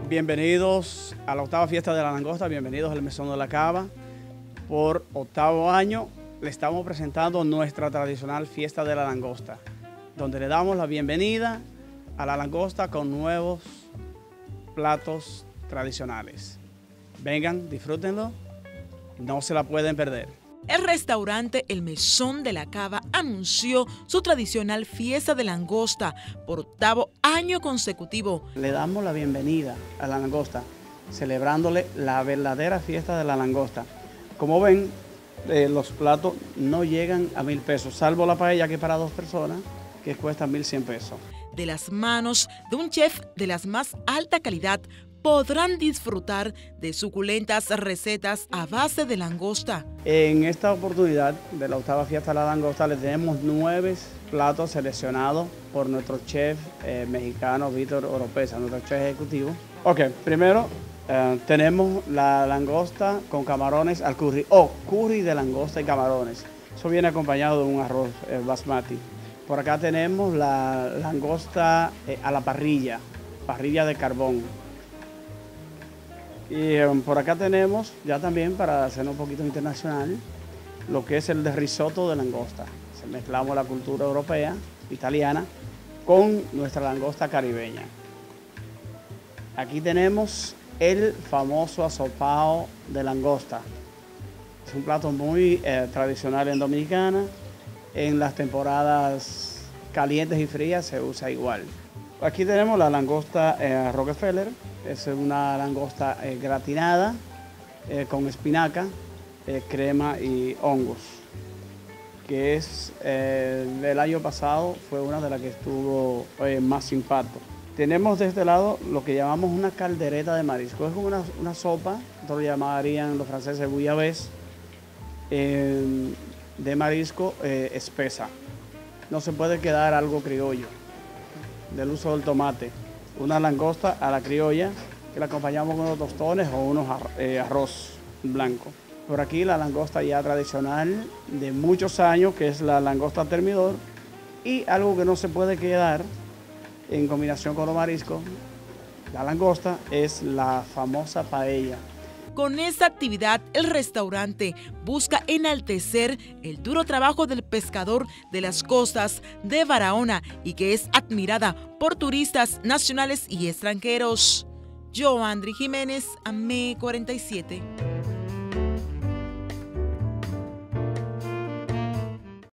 Bienvenidos a la octava fiesta de la langosta, bienvenidos al Mesón de la Cava. Por octavo año le estamos presentando nuestra tradicional fiesta de la langosta, donde le damos la bienvenida a la langosta con nuevos platos tradicionales. Vengan, disfrútenlo, no se la pueden perder. El restaurante El Mesón de la Cava anunció su tradicional fiesta de langosta por octavo año consecutivo. Le damos la bienvenida a la langosta, celebrándole la verdadera fiesta de la langosta. Como ven, los platos no llegan a 1.000 pesos, salvo la paella que es para 2 personas, que cuesta 1.100 pesos. De las manos de un chef de las más alta calidad, podrán disfrutar de suculentas recetas a base de langosta. En esta oportunidad de la octava fiesta de la langosta le tenemos 9 platos seleccionados por nuestro chef mexicano Víctor Oropesa, nuestro chef ejecutivo. Ok, primero tenemos la langosta con camarones al curry o curry de langosta y camarones. Eso viene acompañado de un arroz basmati. Por acá tenemos la langosta a la parrilla, parrilla de carbón. Y por acá tenemos, ya también para hacerlo un poquito internacional, lo que es el de risotto de langosta. Mezclamos la cultura europea, italiana, con nuestra langosta caribeña. Aquí tenemos el famoso asopao de langosta. Es un plato muy tradicional en Dominicana. En las temporadas calientes y frías se usa igual. Aquí tenemos la langosta Rockefeller. Es una langosta gratinada con espinaca, crema y hongos, que es el año pasado fue una de las que estuvo más impacto. Tenemos de este lado lo que llamamos una caldereta de marisco. Es como una sopa, lo llamarían los franceses bouillabaisse, de marisco espesa. No se puede quedar algo criollo, del uso del tomate. Una langosta a la criolla, que la acompañamos con unos tostones o unos arroz blanco. Por aquí la langosta ya tradicional de muchos años, que es la langosta termidor, y algo que no se puede quedar en combinación con los mariscos, la langosta, es la famosa paella. Con esta actividad, el restaurante busca enaltecer el duro trabajo del pescador de las costas de Barahona y que es admirada por turistas nacionales y extranjeros. Yo, Andri Jiménez, AME 47.